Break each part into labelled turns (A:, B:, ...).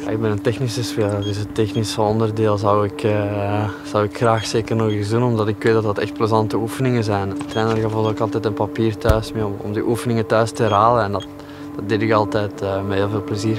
A: Ik ben een technische speler, dus het technische onderdeel zou ik graag zeker nog eens doen, omdat ik weet dat dat echt plezante oefeningen zijn. De trainer gaf ook altijd een papier thuis mee om die oefeningen thuis te herhalen en dat deed ik altijd met heel veel plezier.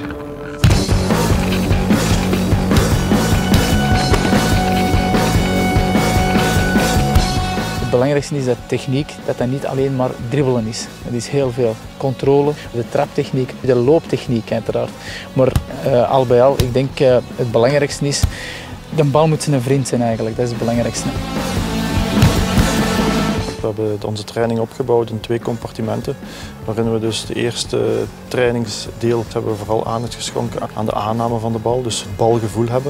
B: Het belangrijkste is dat techniek, dat niet alleen maar dribbelen is. Het is heel veel controle, de traptechniek, de looptechniek uiteraard. Maar al bij al, ik denk het belangrijkste is, de bal moet zijn vriend zijn eigenlijk, dat is het belangrijkste.
C: We hebben onze training opgebouwd in 2 compartimenten, waarin we dus de eerste trainingsdeel hebben we vooral aandacht geschonken aan de aanname van de bal, dus het balgevoel hebben.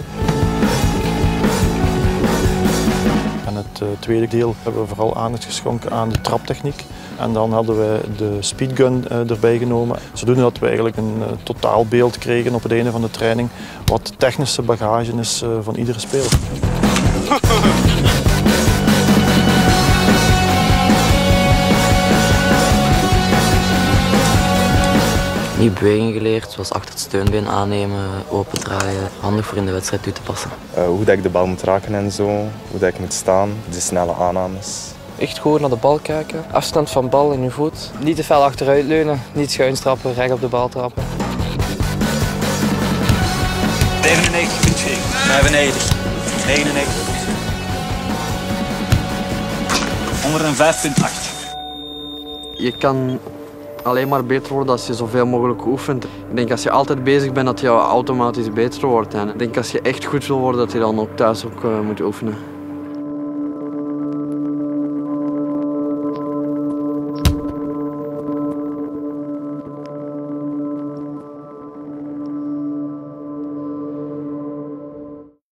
C: En het tweede deel hebben we vooral aandacht geschonken aan de traptechniek. En dan hadden we de speedgun erbij genomen, zodoende dat we eigenlijk een totaalbeeld kregen op het einde van de training wat de technische bagage is van iedere speler.
D: Nieuwe bewegingen geleerd, zoals achter het steunbeen aannemen, opendraaien. Handig voor in de wedstrijd toe te passen.
E: Hoe dat ik de bal moet raken en zo, hoe dat ik moet staan, de snelle aannames.
F: Echt goed naar de bal kijken, afstand van bal in je voet. Niet te veel achteruit leunen, niet schuin trappen, recht op de bal trappen.
G: 95, 95, 99, 105,8.
A: Je kan alleen maar beter worden als je zoveel mogelijk oefent. Ik denk als je altijd bezig bent dat je automatisch beter wordt. En ik denk als je echt goed wil worden dat je dan ook thuis moet oefenen.